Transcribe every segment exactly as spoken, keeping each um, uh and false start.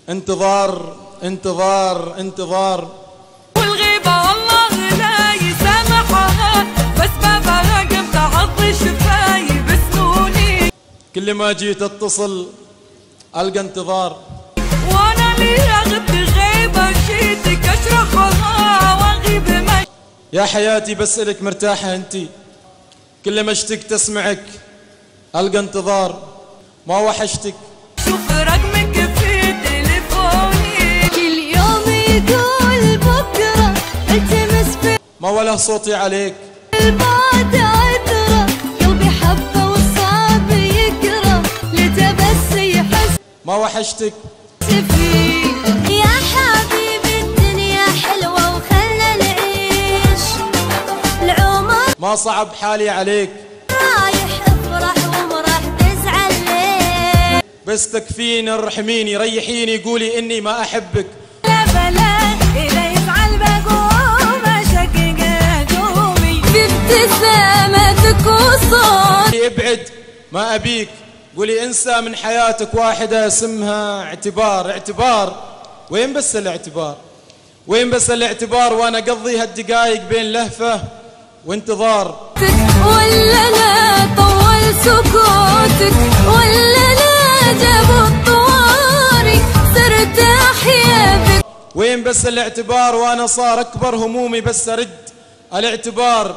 انتظار انتظار انتظار، والغيبة والله لا يسامحها، بس بابها قمت عض شفاي بسنوني. كل ما جيت اتصل القى انتظار، وانا لي غبت غيبة جيتك اشرحها واغيب ما. يا حياتي بسألك مرتاحة انتي؟ كل ما اشتقت اسمعك القى انتظار، ما وحشتك؟ شوف رقمك في تليفوني، كل يوم يقول بكرة التمس في ما وله صوتي عليك، البعد عذرة، قلبي حبه والصعب يكره، لتبس يحس ما وحشتك؟ فيه. يا حبيبي الدنيا حلوة وخلنا نعيش العمر، ما صعب حالي عليك، رايح افرح ومراح تزعل ليه. بس تكفيني ارحميني ريحيني قولي اني ما احبك. لا بلا إذا يزعل بقوم أشقق قومي بابتسامتك وصوت ابعد ما ابيك، قولي انسى من حياتك واحدة اسمها اعتبار. اعتبار وين بس الاعتبار؟ وين بس الاعتبار وانا اقضي هالدقايق بين لهفة وانتظار؟ ولا لا طول سكوتك، ولا لا جاب الطواري صرت احيا بك. وين بس الاعتبار وانا صار اكبر همومي بس ارد الاعتبار.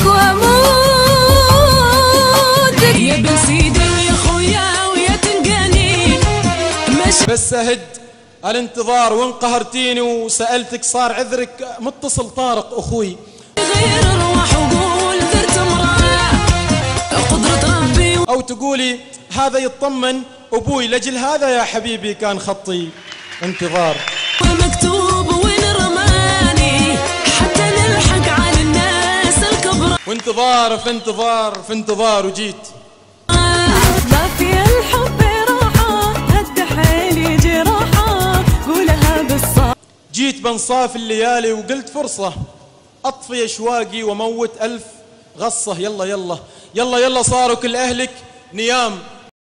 واموتك يا بن سيدي ويا خويا ويا تنقاني مش بس اهد الانتظار، وانقهرتيني وسألتك صار عذرك متصل طارق اخوي. غير الروح وقول ذرت امرأة قدرة ربي، او تقولي هذا يطمن ابوي لاجل هذا يا حبيبي كان خطي انتظار. ومكتوب وين رماني حتى نلحق على الناس الكبرى. وانتظار في انتظار في انتظار وجيت. ما في الحب راحة هد حيلي جراحة قولها بالصوت. جيت بنصاف الليالي وقلت فرصة اطفي اشواقي وموت الف غصة. يلا يلا يلا يلا صاروا كل اهلك نيام.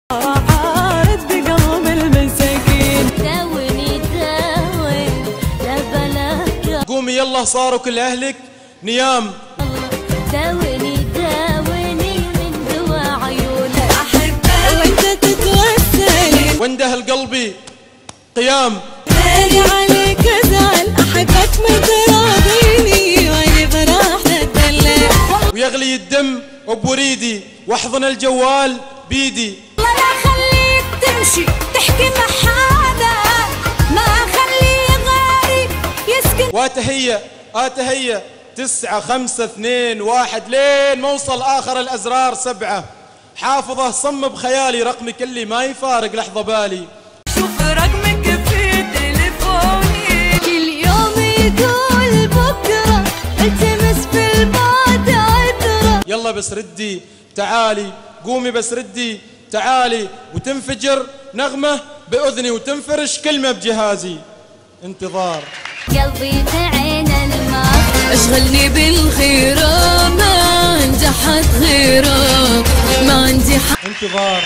عارض بقلب المساكين داوني داوي لا بلاك، قومي يلا صاروا كل اهلك نيام. داوني داوني من دوا عيونك، أحبك وأنت تتوسلي وانده القلبي قيام. بالي عليك أزعل أحبك متراضيني وأنا براح أتدلع. ويغلي الدم بوريدي واحضن الجوال بيدي. ولا خليك تمشي تحكي مع حدا، ما خلي غيري يسكن. واتهيأ اتهيأ تسعة خمسة اثنين واحد لين موصل آخر الأزرار سبعة. حافظه صم بخيالي رقمك اللي ما يفارق لحظة بالي. شوف رقمك في تليفوني، كل يوم يقول بكرة التمس في البعد عذرة. يلا بس ردي تعالي، قومي بس ردي تعالي، وتنفجر نغمة بأذني وتنفرش كلمة بجهازي. انتظار. قلبي تعين الماء، اشغلني بالخيرة ما نجحت غيره، ما عندي انتظار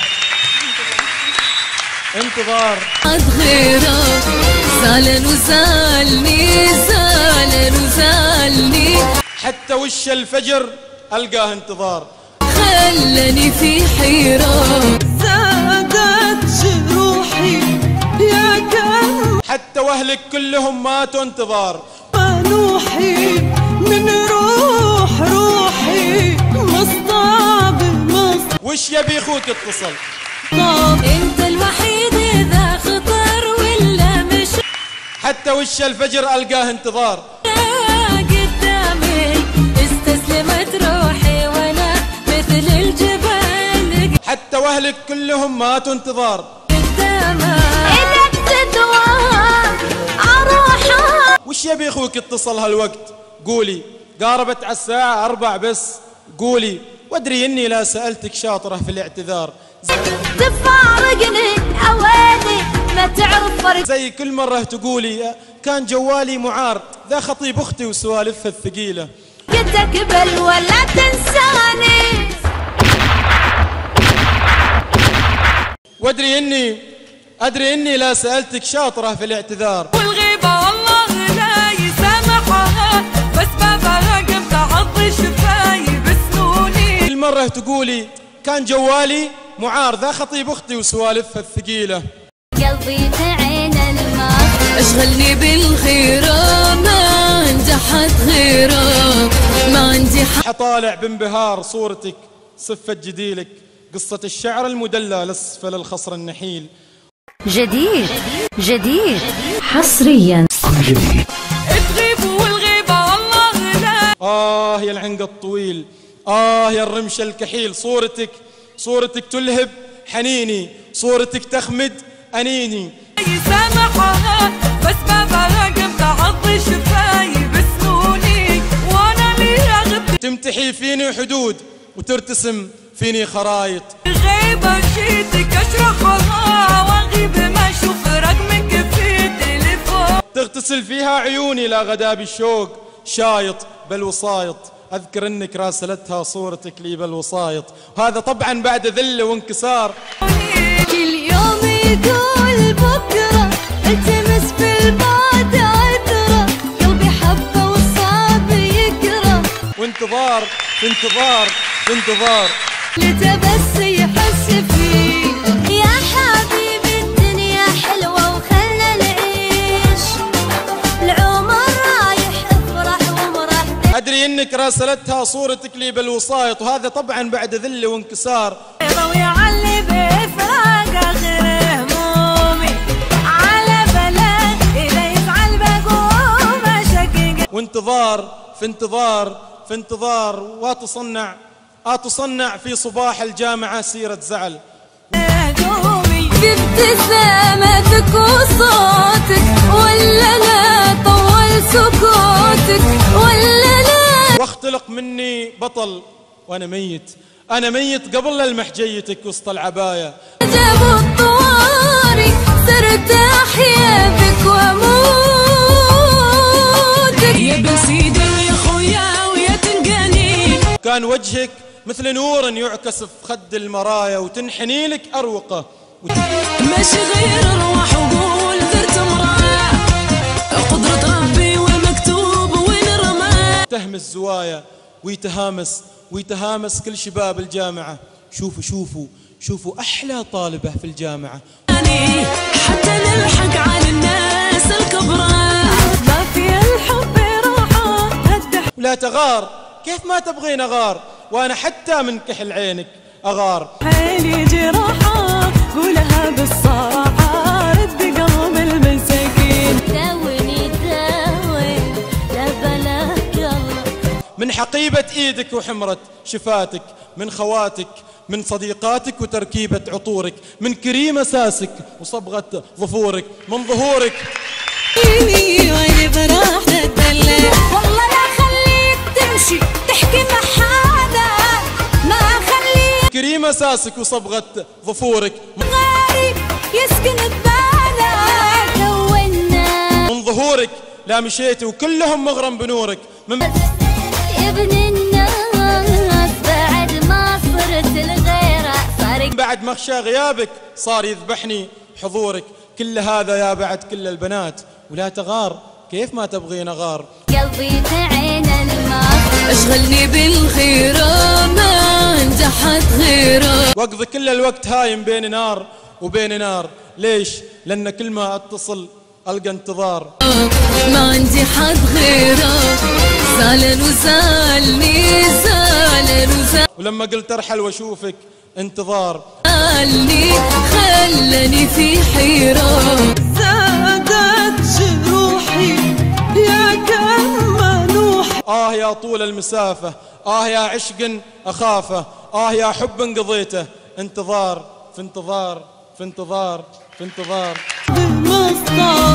انتظار حد غيره. زعلان وزعلني زعلان وزعلني حتى وش الفجر ألقاه انتظار. خلاني في حيرة زادت جروحي يا كم حتى وأهلك كلهم ماتوا انتظار. نوحي من روح روحي مصطاب مصطاب. وش يبي اخوك اتصل؟ انت الوحيد اذا خطر ولا مش حتى وش الفجر ألقاه انتظار. قدامي استسلمت روحي وانا مثل الجبال حتى وأهلك كلهم ماتوا انتظار. قدامك إذا بتدوى عروحها. وش يبي اخوك اتصل هالوقت؟ قولي. قاربت على الساعة أربع بس قولي، وادري اني لا سألتك شاطرة في الاعتذار. تفارقني اواني ما تعرف فرق. زي كل مرة تقولي كان جوالي معار، ذا خطيب اختي وسوالفها الثقيلة. قد اقبل ولا تنساني. وادري اني أدري إني لا سألتك شاطرة في الاعتذار، والغيبة الله لا يسامحها، بس بابا قمت عض شفاي بسنوني. كل مرة تقولي كان جوالي معار ذا خطيب أختي وسوالفها الثقيلة. قلبي تعين الماء اشغلني بالخيرة ما انجحت غيره، ما عندي حق. حطالع بانبهار صورتك صفة جديلك، قصة الشعر المدلى لأسفل الخصر النحيل. جديد جديد حصريا تغيب والغيبة الله لا. آه يا العنق الطويل، آه يا الرمش الكحيل، صورتك صورتك تلهب حنيني، صورتك تخمد أنيني. يسامحها بس بابا قمت عض شفاي بسنوني، وانا ليها غبت. تمتحي فيني حدود وترتسم فيني خرايط. الغيبة جيتك اشرحها واغيب ما اشوف رقمك في التليفون. تغتسل فيها عيوني لا غدا بالشوق شايط بالوسايط. أذكر أنك راسلتها صورتك لي بالوسايط، وهذا طبعا بعد ذل وانكسار. كل يوم يقول بكرة التمس في البعد عذرة، قلبي حبه وصعب يكره، وانتظار في انتظار في انتظار لته بس يحس فيه. يا حبيبي الدنيا حلوة وخلنا نعيش، العمر رايح افرح ومرح. أدري أنك راسلتها صورتك لي بالوسايط، وهذا طبعا بعد ذل وانكسار. ويعلي بفراق غير همومي، على بلد إذا يزعل بقوم أشقق. وانتظار في انتظار في انتظار وتصنع أتصنع في صباح الجامعة سيرة زعل. بابتسامتك وصوتك ولا لا طول سكوتك ولا لا. واختلق مني بطل وأنا ميت، أنا ميت قبل للمح جيتك وسط العباية. جابوا الطواري صرت أحيا بك وأموتك. يا بسيدي ويا خويا ويا تنقاني، كان وجهك مثل نور يعكس في خد المرايا، وتنحني لك أروقة ماشي غير أرواح وقول ذرت امرأة، قدرة ربي والمكتوب ونرمى. تهمس زوايا ويتهامس ويتهامس كل شباب الجامعة. شوفوا شوفوا شوفوا أحلى طالبة في الجامعة، حتى نلحق على الناس الكبرى، ما في الحب راحة هدح. ولا تغار كيف ما تبغين أغار، وأنا حتى من كحل عينك أغار. حيلي جراحة قولها بالصراحة، رد قلب المساكين. داوني داوي لا بلاك الله، من حقيبة إيدك وحمرة شفاتك، من خواتك من صديقاتك وتركيبة عطورك، من كريم أساسك وصبغة ظفورك، من ظهورك. وأنا براح تدلع، والله لا خليك تمشي تحكي مع حدا، ما خليك كريم أساسك وصبغة ظفورك، غريب يسكن ببالك. دونا من ظهورك لا مشيتي وكلهم مغرم بنورك. من يا ابن الناس بعد ما صرت الغيرة صار بعد مخشى غيابك صار يذبحني حضورك. كل هذا يا بعد كل البنات، ولا تغار كيف ما تبغين أغار. قلبي تعين الماء اشغلني بالخيرة ما انجحت غيره. واقضي كل الوقت هايم بين نار وبين نار. ليش؟ لأن كل ما أتصل ألقى انتظار. ما عندي حد غيره، زعلان وزعلني زعلان وزعلني، ولما قلت أرحل وأشوفك انتظار. خلاني في حيرة، زادت جروحي يا كم منوح. آه يا طول المسافة، آه يا عشق أخافه، آه يا حب قضيته. انتظار في انتظار في انتظار في انتظار. بمسطر